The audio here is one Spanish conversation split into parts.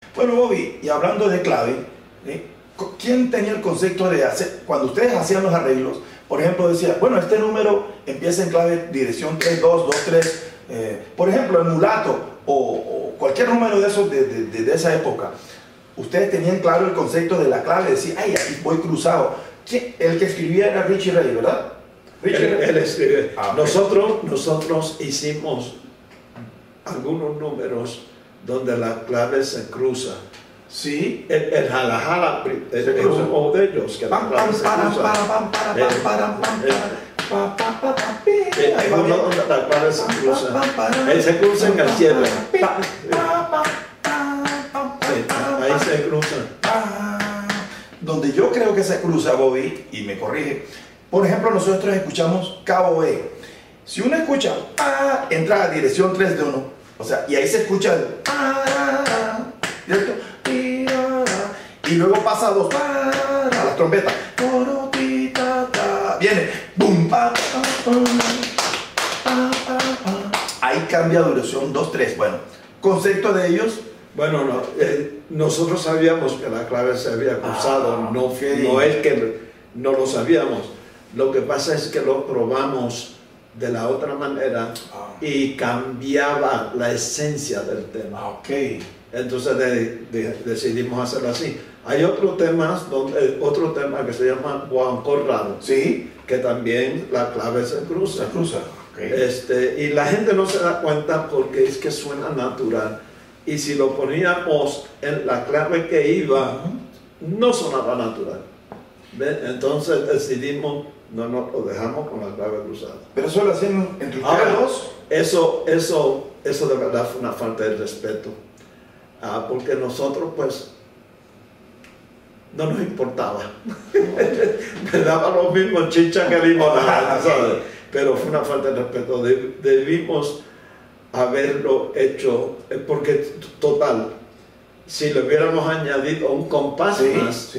Bueno, Bobby, y hablando de clave, ¿quién tenía el concepto de hacer, cuando ustedes hacían los arreglos, por ejemplo, decía, bueno, este número empieza en clave dirección 3, 2, 2, 3, por ejemplo, el mulato o cualquier número de esos de esa época, ustedes tenían claro el concepto de la clave, decir, ay, aquí voy cruzado. ¿Quién? El que escribía era Richie Ray, ¿verdad? Él escribe. Ah, Nosotros hicimos algunos números donde la clave se cruza. Sí. El jala jala es uno de ellos que la clave se cruza. Hay uno donde la clave se cruza. Él se cruza en el cielo. Ahí se cruza. Donde yo creo que se cruza, Bobby, y me corrige, por ejemplo, nosotros escuchamos cabo B. Si uno escucha entra a dirección 3 de 1, o sea, y ahí se escucha el ¿cierto? Y luego pasa a 2 a la trompeta. Viene boom, ahí cambia duración 2, 3. Bueno, concepto de ellos. Bueno, no, nosotros sabíamos que la clave se había cruzado, no es que no lo sabíamos. Lo que pasa es que lo probamos de la otra manera y cambiaba la esencia del tema. Okay. Entonces decidimos hacerlo así. Hay otro tema que se llama Juan Corrado, ¿Sí? que también la clave se cruza. Se cruza. Okay. Y la gente no se da cuenta porque es que suena natural. Y si lo poníamos en la clave que iba, no sonaba natural. ¿Ven? Entonces decidimos, no, lo dejamos con la clave cruzada. Pero eso lo hacían entre ustedes dos. Eso de verdad fue una falta de respeto. Porque nosotros pues no nos importaba. Me daba lo mismo chicha que limonada, ¿sabes? Pero fue una falta de respeto. Debimos haberlo hecho, porque total, si le hubiéramos añadido un compás más,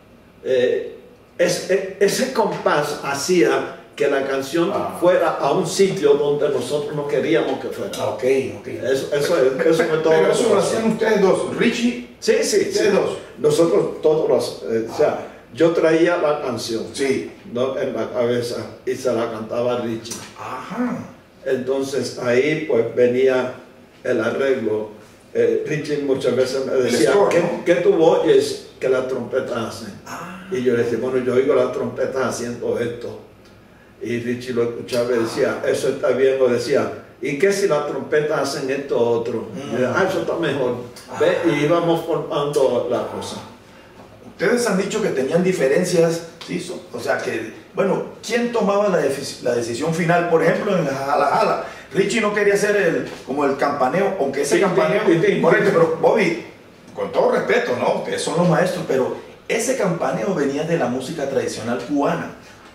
ese compás hacía que la canción fuera a un sitio donde nosotros no queríamos que fuera. Eso fue todo. Pero eso lo hacían ustedes dos, Richie. Sí. Ustedes dos. Nosotros todos o sea, yo traía la canción ¿no? en la cabeza y se la cantaba Richie. Ajá. Entonces ahí pues venía el arreglo. Richie muchas veces me decía, ¿qué tú oyes que la trompeta hace? Y yo le decía, bueno, yo oigo la trompeta haciendo esto. Y Richie lo escuchaba y decía, eso está bien, o decía, ¿y qué si la trompeta hacen esto otro? Y decía, eso está mejor. ¿Ve? Y íbamos formando la cosa. Ustedes han dicho que tenían diferencias, ¿sí? O sea que, bueno, ¿quién tomaba la decisión final? Por ejemplo, en la jala jala, Richie no quería hacer como el campaneo, aunque ese campaneo, correcto, pero Bobby, con todo respeto, ¿no? Ustedes son los maestros, pero ese campaneo venía de la música tradicional cubana.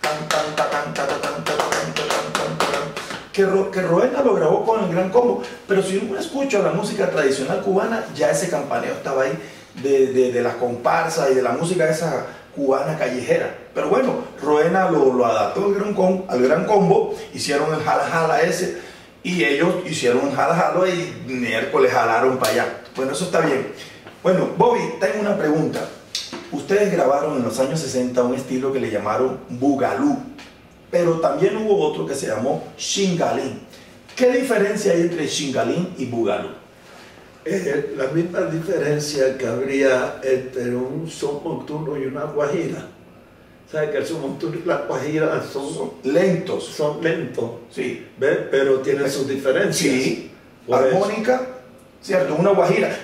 Que Roena lo grabó con el Gran Combo, pero si uno escucha la música tradicional cubana, ya ese campaneo estaba ahí de las comparsas y de la música esa cubana callejera. Pero bueno, Roena lo adaptó al Gran Combo, hicieron el jala jala ese, y ellos hicieron el jala jala y miércoles jalaron para allá. Bueno, eso está bien. Bueno, Bobby, tengo una pregunta. Ustedes grabaron en los años 60 un estilo que le llamaron Bugalú, pero también hubo otro que se llamó Shingalín. ¿Qué diferencia hay entre Shingalín y Bugalú? La misma diferencia que habría entre un son montuno y una guajira. ¿Sabes que el son montuno y la guajira son lentos? Son lentos, sí. ¿Ves? Pero tienen sus diferencias. Sí, armónica, ¿cierto? Una guajira.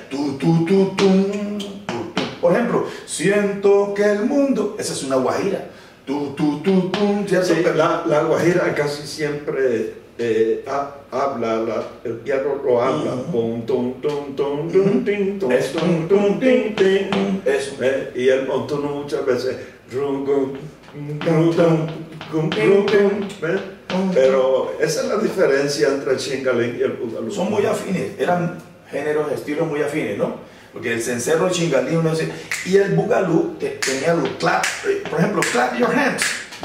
Por ejemplo, siento que el mundo, esa es una guajira. ¿Cierto? Sí, la guajira casi siempre habla, el piano lo habla. Eso. Y el montuno muchas veces. Pero esa es la diferencia entre el Shingalín y el Bugalú. Son muy afines, eran géneros, estilos muy afines, ¿no? Porque el cencerro, el Shingalín, no sé, y el Bugalú tenía los clap, por ejemplo, clap your hands,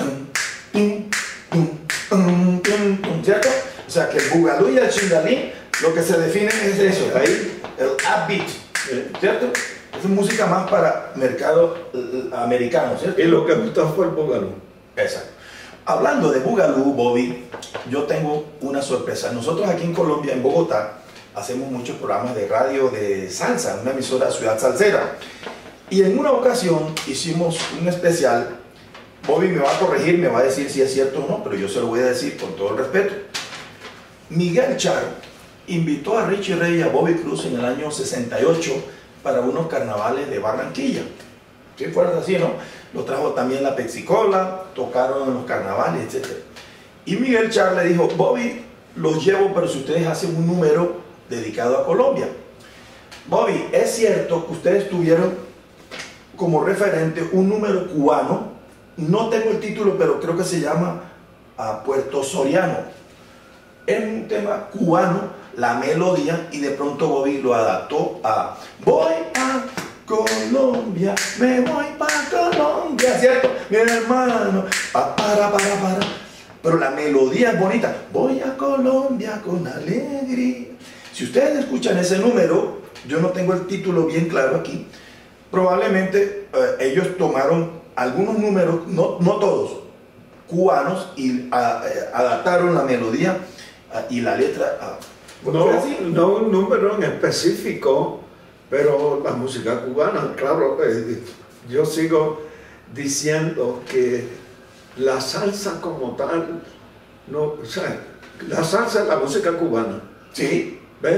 ¿cierto? O sea que el Bugalú y el Shingalín lo que se definen es eso, ahí el upbeat, ¿cierto? Es música más para mercado americano, ¿cierto? Y lo que gustó fue el boogaloo. Exacto. Hablando de boogaloo, Bobby, yo tengo una sorpresa. Nosotros aquí en Colombia, en Bogotá, hacemos muchos programas de radio de salsa, una emisora Ciudad Salsera. Y en una ocasión hicimos un especial. Bobby me va a corregir, me va a decir si es cierto o no, pero yo se lo voy a decir con todo el respeto. Miguel Charo invitó a Richie Ray y a Bobby Cruz en el año 68 para unos carnavales de Barranquilla. Si fuera así, ¿no? Lo trajo también la Pepsi-Cola, tocaron en los carnavales, etc. Y Miguel Charo le dijo, Bobby, los llevo, pero si ustedes hacen un número dedicado a Colombia. Bobby, es cierto que ustedes tuvieron como referente un número cubano, no tengo el título, pero creo que se llama Puerto Soriano. Es un tema cubano, la melodía, y de pronto Bobby lo adaptó a voy a Colombia, me voy para Colombia, ¿cierto? Mi hermano, para. Pero la melodía es bonita, voy a Colombia con alegría. Si ustedes escuchan ese número, yo no tengo el título bien claro aquí, probablemente ellos tomaron algunos números, no todos, cubanos, y adaptaron la melodía y la letra. No un número en específico, pero la música cubana, claro, yo sigo diciendo que la salsa como tal, no, o sea, la salsa es la música cubana. Sí.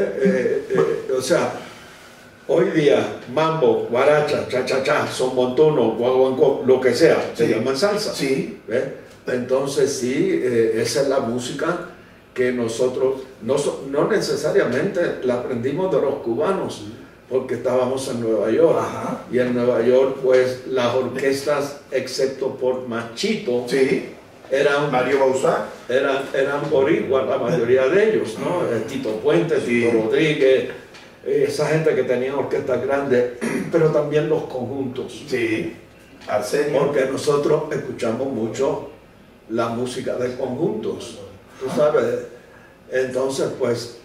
O sea, hoy día, mambo, guaracha, cha-cha-cha, son montuno, guaguancó, lo que sea, se llaman salsa. Sí. Entonces sí, esa es la música que nosotros, no necesariamente la aprendimos de los cubanos, porque estábamos en Nueva York. Ajá. Y en Nueva York, pues, las orquestas, excepto por Machito, Sí. eran Mario Bauzá. eran boricuas, la mayoría de ellos, ¿no? Tito Puente, Sí. Tito Rodríguez, esa gente que tenía orquestas grandes, pero también los conjuntos. Sí. Arsenio. Porque nosotros escuchamos mucho la música de conjuntos, tú sabes. Entonces, pues,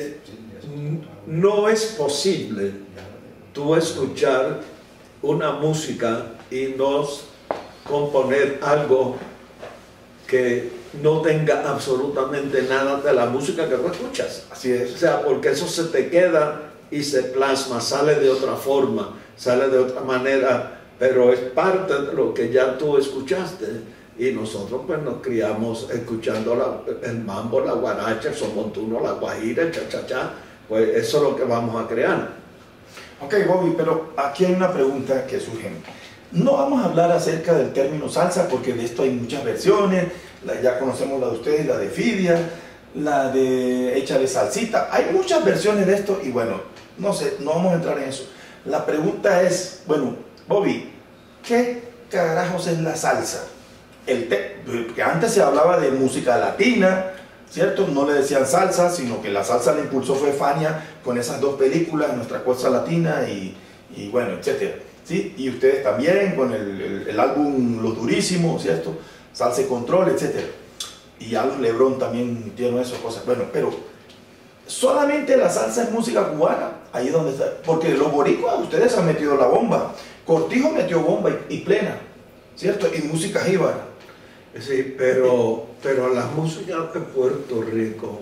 no es posible tú escuchar una música y no componer algo que no tenga absolutamente nada de la música que tú escuchas. Así es. O sea, porque eso se te queda y se plasma, sale de otra forma, sale de otra manera, pero es parte de lo que ya tú escuchaste. Y nosotros pues nos criamos escuchando el mambo, la guaracha, el son montuno, la guajira, el cha-cha-cha, pues eso es lo que vamos a crear. Ok, Bobby, pero aquí hay una pregunta que surge. No vamos a hablar acerca del término salsa porque de esto hay muchas versiones. Ya conocemos la de ustedes, la de Fidia, la de Échale Salsita. Hay muchas versiones de esto y bueno, no sé, no vamos a entrar en eso. La pregunta es, bueno, Bobby, ¿qué carajos es la salsa? Que antes se hablaba de música latina, ¿cierto? No le decían salsa, sino que la salsa la impulsó fue Fania con esas dos películas, Nuestra Cosa Latina y bueno, etcétera. ¿Sí? Y ustedes también con el álbum Los Durísimos, ¿cierto? Salsa y Control, etcétera. Y Alex Lebrón también tiene esas cosas. Bueno, pero solamente la salsa es música cubana, ahí es donde está. Porque los boricuas, ustedes han metido la bomba. Cortijo metió bomba y plena, ¿cierto? Y música jíbara. Sí, pero la música de Puerto Rico,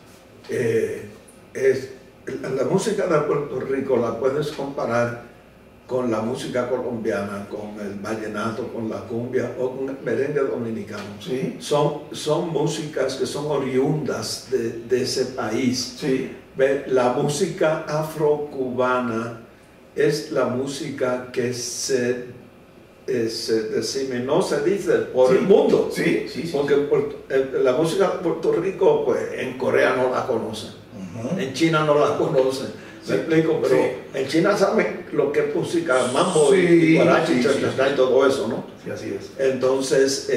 la música de Puerto Rico la puedes comparar con la música colombiana, con el vallenato, con la cumbia o con el merengue dominicano. Sí. Son músicas que son oriundas de ese país. Sí. La música afrocubana es la música que se diseminó, se dice, por el mundo. Sí. Porque la música de Puerto Rico, pues en Corea no la conocen, en China no la conocen. ¿Me explico? Pero en China saben lo que es música, mambo y guaracha y cha-cha-cha y todo eso, ¿no? Sí, así es. Entonces,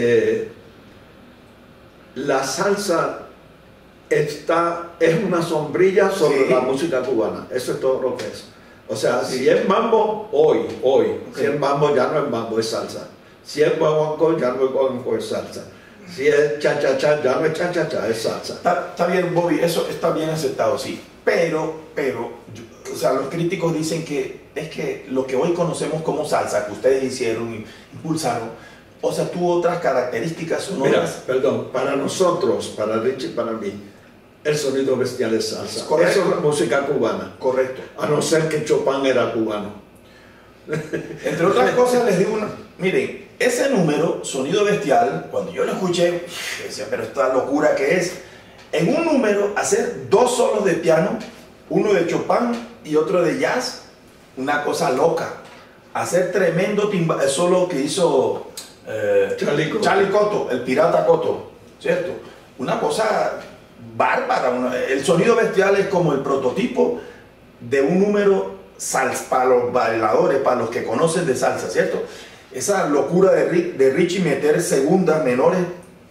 la salsa es una sombrilla sobre la música cubana. Eso es todo lo que es. O sea, si es mambo, hoy. Si es mambo, ya no es mambo, es salsa. Si es guaguancó, ya no es guaguancó, es salsa. Si es cha-cha-cha, ya no es cha-cha-cha, es salsa. Está bien, Bobby, eso está bien aceptado, sí. Pero o sea, los críticos dicen que es que lo que hoy conocemos como salsa, que ustedes hicieron, impulsaron, o sea, tuvo otras características sonoras. Mira, perdón, para nosotros, para Richie y para mí, el sonido bestial es salsa. Correcto. Eso es la música cubana. Correcto. A no ser que Chopin era cubano. Entre otras cosas les digo miren, ese número, Sonido Bestial, cuando yo lo escuché, decía, pero esta locura que es, en un número hacer dos solos de piano, uno de Chopin y otro de jazz, una cosa loca. Hacer tremendo solo que hizo Charlie Cotto, el pirata Cotto, ¿cierto? Una cosa bárbara. El Sonido Bestial es como el prototipo de un número para los bailadores, para los que conocen de salsa, ¿cierto? Esa locura de Richie meter segundas menores,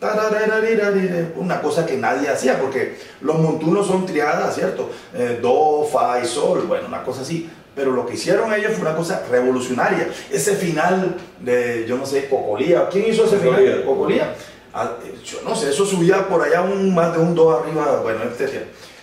una cosa que nadie hacía, porque los montunos son triadas, ¿cierto? Do, fa y sol, bueno, una cosa así. Pero lo que hicieron ellos fue una cosa revolucionaria. Ese final de, yo no sé, Cocolía. ¿Quién hizo ese final de Cocolía? Yo no sé, eso subía por allá más de un do arriba, bueno, etc.